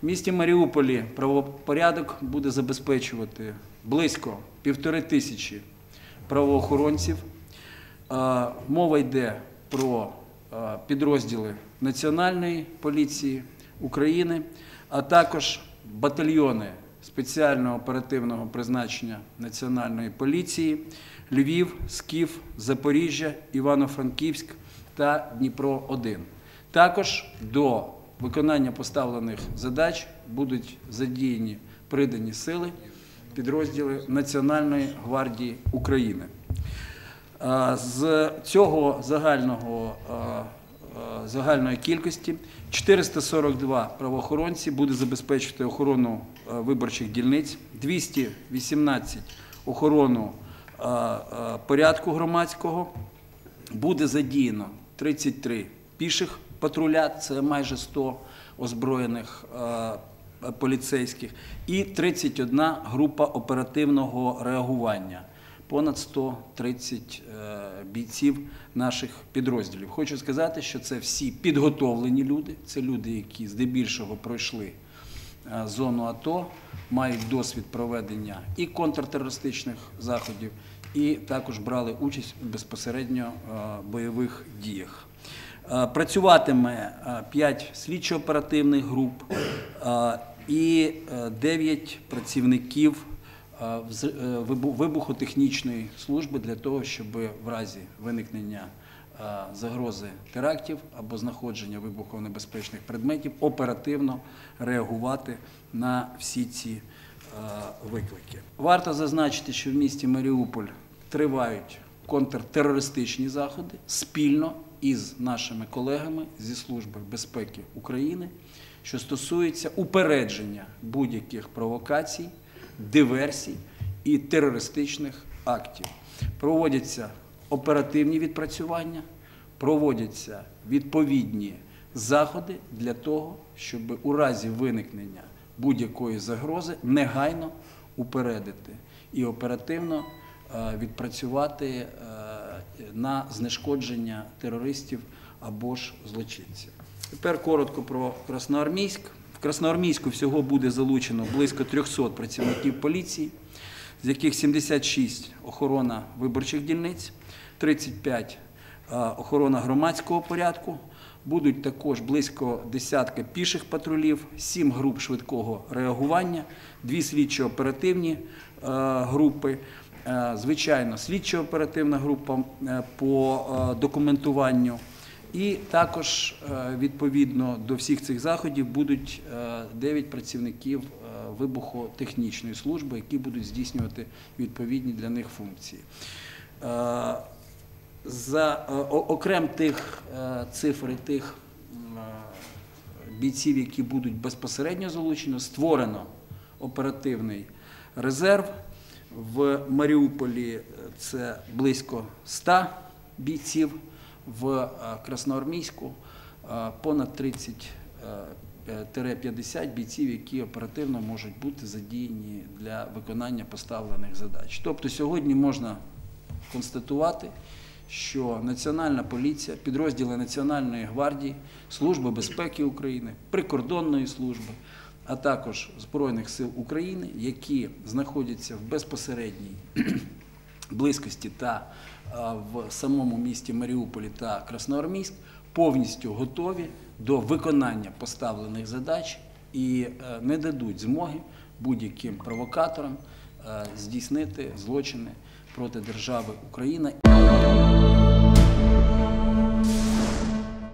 місті Маріуполі правопорядок буде забезпечувати близько 1500 правоохоронців. Мова йде про підрозділи Національної поліції України, а також батальйони спеціального оперативного призначення Національної поліції Львів, Скіф, Запоріжжя, Івано-Франківськ та Дніпро-1. Також до виконання поставлених задач будуть задіяні придані сили, підрозділи Національної гвардії України. З цього загальної кількості 442 правоохоронці буде забезпечувати охорону виборчих дільниць, 218 – охорону порядку громадського, буде задіяно 33 піших патруля, це майже 100 озброєних поліцейських, і 31 група оперативного реагування. Понад 130 бійців наших підрозділів. Хочу сказати, що це всі підготовлені люди, це люди, які здебільшого пройшли зону АТО, мають досвід проведення і контртерористичних заходів, і також брали участь у безпосередньо бойових діях. Працюватиме 5 слідчо-оперативних груп і 9 працівників вибухотехнічної служби для того, щоб в разі виникнення загрози терактів або знаходження вибухонебезпечних предметів оперативно реагувати на всі ці виклики. Варто зазначити, що в місті Маріуполь тривають контртерористичні заходи спільно із нашими колегами зі Служби безпеки України, що стосується упередження будь-яких провокацій, диверсій і терористичних актів. Проводяться оперативні відпрацювання, проводяться відповідні заходи для того, щоб у разі виникнення будь-якої загрози негайно упередити і оперативно відпрацювати на знешкодження терористів або ж злочинців. Тепер коротко про Красноармійськ. В Красноармійську всього буде залучено близько 300 працівників поліції, з яких 76 – охорона виборчих дільниць, 35 – охорона громадського порядку, будуть також близько десятка піших патрулів, 7 груп швидкого реагування, 2 слідчо-оперативні групи, звичайно, слідчо-оперативна група по документуванню. І також, відповідно до всіх цих заходів, будуть 9 працівників вибухотехнічної служби, які будуть здійснювати відповідні для них функції. Окрім тих цифр і тих бійців, які будуть безпосередньо залучені, створено оперативний резерв. В Маріуполі це близько 100 бійців, в Красноармійську понад 30-50 бійців, які оперативно можуть бути задіяні для виконання поставлених задач. Тобто сьогодні можна констатувати, що Національна поліція, підрозділи Національної гвардії, Служби безпеки України, Прикордонної служби, а також Збройних сил України, які знаходяться в безпосередній близькості та в самому місті Маріуполі та Красноармійськ, повністю готові до виконання поставлених задач і не дадуть змоги будь-яким провокаторам здійснити злочини проти держави Україна.